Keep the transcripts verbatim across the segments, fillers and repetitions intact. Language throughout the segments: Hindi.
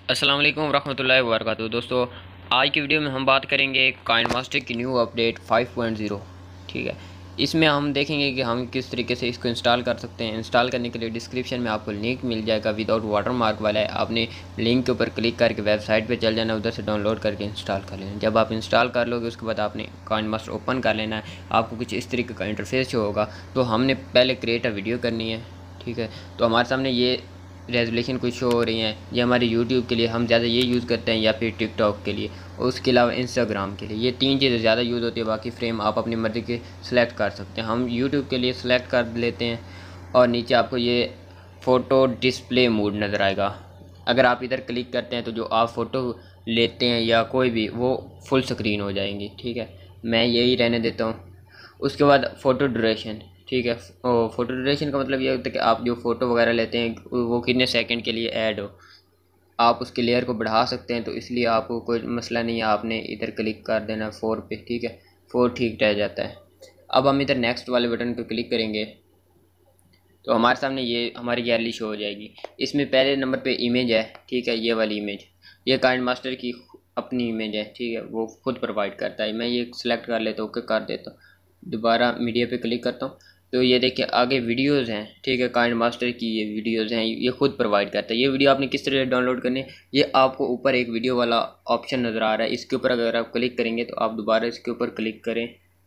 अस्सलाम वालेकुम रहमतुल्लाहि व बरकातुहू। दोस्तों, आज की वीडियो में हम बात करेंगे काइनमास्टर की new update five point zero. ठीक है, इसमें हम देखेंगे कि हम किस तरीके से इसको इंस्टॉल कर सकते हैं। इंस्टॉल करने के लिए डिस्क्रिप्शन में आपको लिंक मिल जाएगा, विदाउट वाटरमार्क वाला है। आपने लिंक के ऊपर क्लिक करके वेबसाइट पे चल जाना, उधर से डाउनलोड करके इंस्टॉल कर लेना। जब आप इंस्टॉल कर लोगे उसके बाद आपने काइनमास्टर ओपन कर लेना है। आपको कुछ इस तरीके का इंटरफेस शो होगा। तो हमने पहले क्रिएट अ वीडियो करनी है। ठीक है, तो हमारे सामने ये रेजोल्यूशन कुछ शो हो रही हैं। ये हमारे यूट्यूब के लिए हम ज़्यादा ये यूज़ करते हैं, या फिर टिकटॉक के लिए, और उसके अलावा इंस्टाग्राम के लिए। ये तीन चीज़ें ज़्यादा यूज़ होती है। बाकी फ्रेम आप अपनी मर्ज़ी के सिलेक्ट कर सकते हैं। हम यूट्यूब के लिए सिलेक्ट कर लेते हैं, और नीचे आपको ये फ़ोटो डिस्प्ले मोड नज़र आएगा। अगर आप इधर क्लिक करते हैं तो जो आप फ़ोटो लेते हैं या कोई भी, वो फुल स्क्रीन हो जाएंगी। ठीक है, मैं यही रहने देता हूँ। उसके बाद फ़ोटो ड्यूरेशन। ठीक है, फ़ोटो ड्यूरेशन का मतलब ये होता है कि आप जो फ़ोटो वगैरह लेते हैं वो कितने सेकंड के लिए ऐड हो। आप उसके लेयर को बढ़ा सकते हैं, तो इसलिए आपको कोई मसला नहीं है। आपने इधर क्लिक कर देना फोर पे। ठीक है, फोर ठीक रह जाता है। अब हम इधर नेक्स्ट वाले बटन पर क्लिक करेंगे तो हमारे सामने ये हमारी गैलरी शो हो जाएगी। इसमें पहले नंबर पे इमेज है। ठीक है, ये वाली इमेज, ये काइनमास्टर की अपनी इमेज है। ठीक है, वो खुद प्रोवाइड करता है। मैं ये सिलेक्ट कर लेता हूँ, ओके कर देता हूँ, दोबारा मीडिया पे क्लिक करता हूँ तो ये देखिए आगे वीडियोज़ हैं। ठीक है, काइनमास्टर की ये वीडियोज़ हैं, ये खुद प्रोवाइड करता है। ये वीडियो आपने किस तरह डाउनलोड करनी है, ये आपको ऊपर एक वीडियो वाला ऑप्शन नज़र आ रहा है। इसके ऊपर अगर आप क्लिक करेंगे तो आप दोबारा इसके ऊपर क्लिक करें।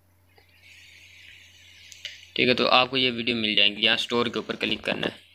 ठीक है, तो आपको ये वीडियो मिल जाएंगी। यहाँ स्टोर के ऊपर क्लिक करना है।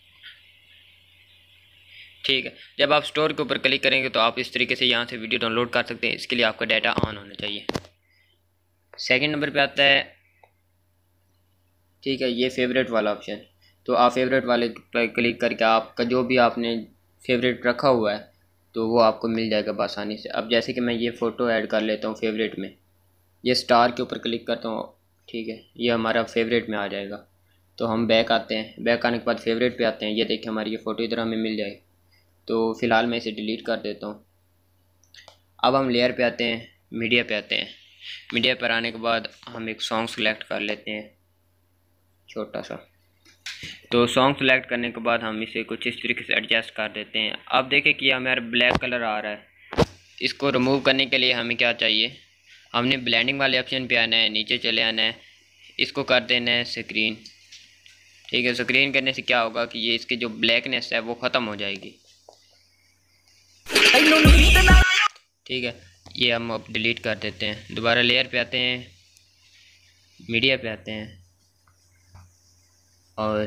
ठीक है, जब आप स्टोर के ऊपर क्लिक करेंगे तो आप इस तरीके से यहाँ से वीडियो डाउनलोड कर सकते हैं। इसके लिए आपका डाटा ऑन होना चाहिए। सेकंड नंबर पे आता है, ठीक है, ये फेवरेट वाला ऑप्शन। तो आप फेवरेट वाले पर क्लिक करके आपका जो भी आपने फेवरेट रखा हुआ है तो वो आपको मिल जाएगा बआसानी से। अब जैसे कि मैं ये फ़ोटो ऐड कर लेता हूँ फेवरेट में, ये स्टार के ऊपर क्लिक करता हूँ। ठीक है, ये हमारा फेवरेट में आ जाएगा। तो हम बैक आते हैं, बैक आने के बाद फेवरेट पे आते हैं। ये देखिए हमारी ये फ़ोटो इधर हमें मिल जाएगी। तो फ़िलहाल मैं इसे डिलीट कर देता हूँ। अब हम लेयर पे आते हैं, मीडिया पे आते हैं। मीडिया पर आने के बाद हम एक सॉन्ग सेलेक्ट कर लेते हैं, छोटा सा। तो सॉन्ग सेलेक्ट करने के बाद हम इसे कुछ इस तरीके से एडजस्ट कर देते हैं। अब देखें कि हमारा ब्लैक कलर आ रहा है। इसको रिमूव करने के लिए हमें क्या चाहिए, हमने ब्लेंडिंग वाले ऑप्शन पे आना है, नीचे चले आना है, इसको कर देना है स्क्रीन। ठीक है, स्क्रीन करने से क्या होगा कि ये इसकी जो ब्लैकनेस है वो ख़त्म हो जाएगी। ठीक है, ये हम अब डिलीट कर देते हैं। दोबारा लेयर पे आते हैं, मीडिया पे आते हैं, और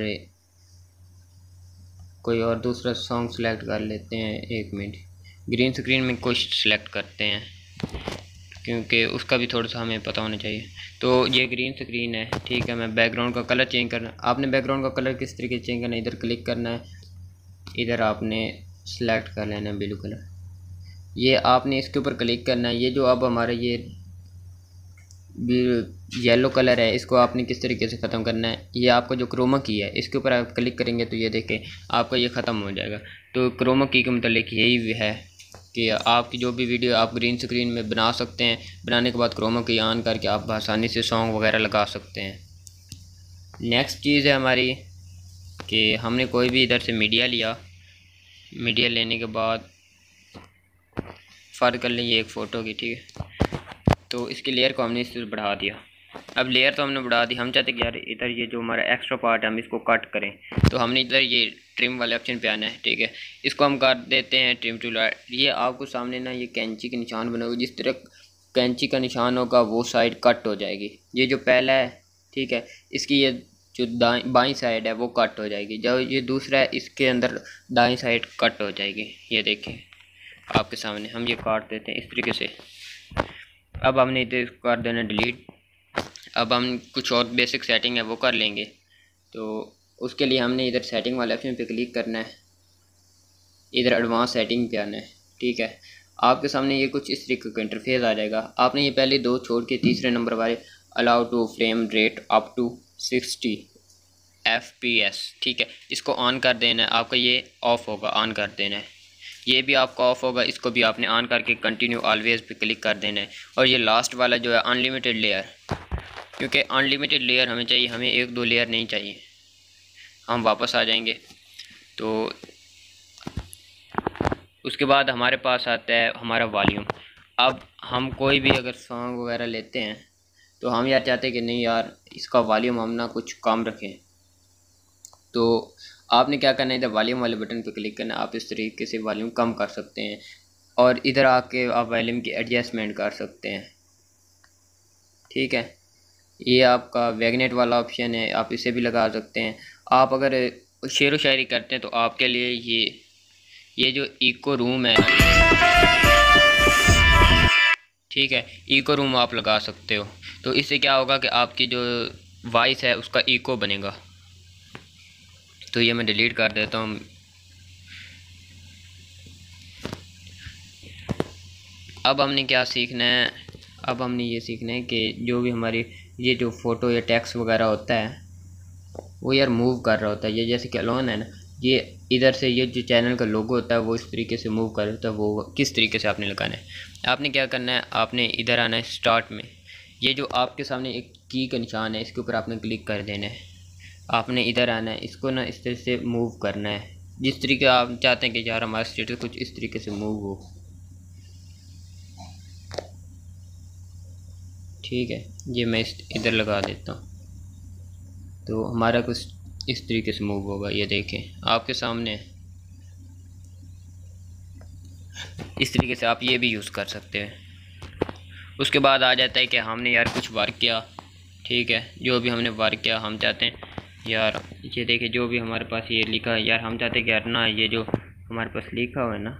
कोई और दूसरा सॉन्ग सेलेक्ट कर लेते हैं। एक मिनट, ग्रीन स्क्रीन में कुछ सेलेक्ट करते हैं क्योंकि उसका भी थोड़ा सा हमें पता होना चाहिए। तो ये ग्रीन स्क्रीन है। ठीक है, मैं बैकग्राउंड का कलर चेंज करना, आपने बैकग्राउंड का कलर किस तरीके से चेंज करना है, इधर क्लिक करना है, इधर आपने सेलेक्ट कर लेना है ब्लू कलर। ये आपने इसके ऊपर क्लिक करना है। ये जो अब हमारा ये येलो कलर है, इसको आपने किस तरीके से ख़त्म करना है, ये आपका जो क्रोमा की है इसके ऊपर आप क्लिक करेंगे तो ये देखें आपका ये ख़त्म हो जाएगा। तो क्रोमा की के मतलब यही है कि आपकी जो भी वीडियो आप ग्रीन स्क्रीन में बना सकते हैं। बनाने के बाद क्रोमा की ऑन करके आप आसानी से सॉन्ग वगैरह लगा सकते हैं। नेक्स्ट चीज़ है हमारी कि हमने कोई भी इधर से मीडिया लिया। मीडिया लेने के बाद फ़र्ज कर लेंगे एक फ़ोटो की। ठीक है, तो इसकी लेयर को हमने इससे बढ़ा दिया। अब लेयर तो हमने बढ़ा दी, हम चाहते कि यार इधर ये जो हमारा एक्स्ट्रा पार्ट है हम इसको कट करें। तो हमने इधर ये ट्रिम वाले ऑप्शन पे आना है। ठीक है, इसको हम कर देते हैं ट्रिम टूल। ये आपको सामने ना ये कैंची के निशान बने हुए, जिस तरह कैंची का निशान होगा वो साइड कट हो जाएगी। ये जो पहला है, ठीक है, इसकी ये जो दाएँ बाईं साइड है वो कट हो जाएगी। जब ये दूसरा है इसके अंदर दाईं साइड कट हो जाएगी। ये देखें आपके सामने, हम ये काट देते हैं इस तरीके से। अब हमने इधर कर देना डिलीट। अब हम कुछ और बेसिक सेटिंग है वो कर लेंगे। तो उसके लिए हमने इधर सेटिंग वाले ऑप्शन पे क्लिक करना है, इधर एडवांस सेटिंग पे आना है। ठीक है, आपके सामने ये कुछ इस तरीके का इंटरफेस आ जाएगा। आपने ये पहले दो छोड़ के तीसरे नंबर वाले allow to frame rate up to sixty F P S, ठीक है, इसको ऑन कर देना है। आपका ये ऑफ़ होगा, ऑन कर देना है। ये भी आपका ऑफ होगा, इसको भी आपने ऑन करके कंटिन्यू ऑलवेज पे क्लिक कर देना है। और ये लास्ट वाला जो है अनलिमिटेड लेयर, क्योंकि अनलिमिटेड लेयर हमें चाहिए, हमें एक दो लेयर नहीं चाहिए। हम वापस आ जाएंगे तो उसके बाद हमारे पास आता है हमारा वॉल्यूम। अब हम कोई भी अगर सॉन्ग वगैरह लेते हैं तो हम यार चाहते हैं कि नहीं यार इसका वॉल्यूम हम ना कुछ कम रखें, तो आपने क्या करना है, इधर वॉल्यूम वाले बटन पर क्लिक करना है। आप इस तरीके से वॉल्यूम कम कर सकते हैं और इधर आके आप वॉल्यूम की एडजस्टमेंट कर सकते हैं। ठीक है, ये आपका वैगनेट वाला ऑप्शन है, आप इसे भी लगा सकते हैं। आप अगर शेर व शायरी करते हैं तो आपके लिए ये ये जो इको रूम है, ठीक है, इको रूम आप लगा सकते हो। तो इससे क्या होगा कि आपकी जो वॉइस है उसका इको बनेगा। तो ये मैं डिलीट कर देता हूँ। अब हमने क्या सीखना है, अब हमने ये सीखना है कि जो भी हमारी ये जो फ़ोटो या टेक्स्ट वगैरह होता है वो यार मूव कर रहा होता है। ये जैसे कि अलोन है ना, ये इधर से ये जो चैनल का लोगो होता है वो इस तरीके से मूव कर रहा होता है। वो किस तरीके से आपने लगाना है, आपने क्या करना है, आपने इधर आना है स्टार्ट में, ये जो आपके सामने एक की का निशान है इसके ऊपर आपने क्लिक कर देना है। आपने इधर आना है, इसको ना इस तरह से मूव करना है जिस तरीके आप चाहते हैं कि यार हमारा स्टेटस कुछ इस तरीके से मूव हो। ठीक है, ये मैं इस इधर लगा देता हूँ तो हमारा कुछ इस तरीके से मूव होगा। ये देखें आपके सामने, इस तरीके से आप ये भी यूज़ कर सकते हैं। उसके बाद आ जाता है कि हमने यार कुछ वर्क किया, ठीक है, जो भी हमने वर्क किया हम चाहते हैं यार, ये देखिए जो भी हमारे पास ये लिखा है यार, हम चाहते हैं कि यार ना ये जो हमारे पास लिखा हुआ है ना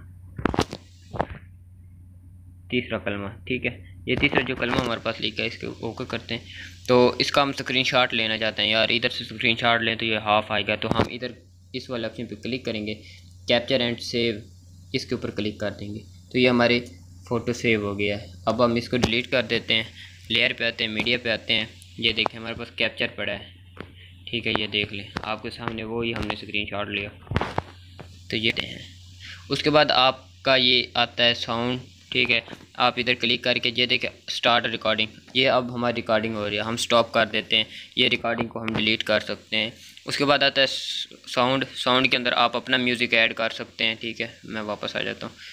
तीसरा कलमा, ठीक है, ये तीसरा जो कलमा हमारे पास लिखा है इसके ओके करते हैं। तो इसका हम स्क्रीनशॉट लेना चाहते हैं यार, इधर से स्क्रीनशॉट लें तो ये हाफ आएगा। तो हम इधर इस वाले ऑप्शन पे क्लिक करेंगे, कैप्चर एंड सेव, इसके ऊपर क्लिक कर देंगे तो ये हमारी फ़ोटो सेव हो गया है। अब हम इसको डिलीट कर देते हैं, लेयर पे आते हैं, मीडिया पे आते हैं, ये देखें हमारे पास कैप्चर पड़ा है, ठीक है, ये देख लें आपके सामने वो ही हमने स्क्रीनशॉट लिया। तो ये हैं, उसके बाद आपका ये आता है साउंड, ठीक है, आप इधर क्लिक करके ये देखें स्टार्ट रिकॉर्डिंग, ये अब हमारी रिकॉर्डिंग हो रही है, हम स्टॉप कर देते हैं, ये रिकॉर्डिंग को हम डिलीट कर सकते हैं। उसके बाद आता है साउंड, साउंड के अंदर आप अपना म्यूज़िक ऐड कर सकते हैं। ठीक है, मैं वापस आ जाता हूँ।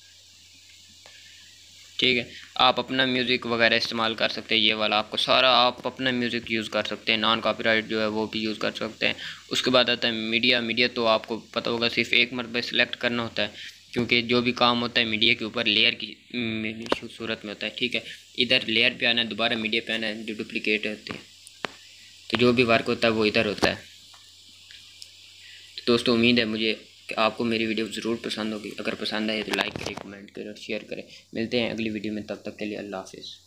ठीक है, आप अपना म्यूज़िक वगैरह इस्तेमाल कर सकते हैं, ये वाला आपको सारा आप अपना म्यूज़िक यूज़ कर सकते हैं, नॉन कॉपीराइट जो है वो भी यूज़ कर सकते हैं। उसके बाद आता है मीडिया, मीडिया तो आपको पता होगा सिर्फ एक मरतबा सेलेक्ट करना होता है, क्योंकि जो भी काम होता है मीडिया के ऊपर लेयर की सूरत में होता है। ठीक है, इधर लेयर पे आना है, दोबारा मीडिया पे आना है, जो डुप्लीकेट होते हैं, तो जो भी वर्क होता है वो इधर होता है। तो दोस्तों उम्मीद है मुझे कि आपको मेरी वीडियो ज़रूर पसंद होगी। अगर पसंद आए तो लाइक करें, कमेंट करें और शेयर करें। मिलते हैं अगली वीडियो में, तब तक के लिए अल्लाह हाफिज़।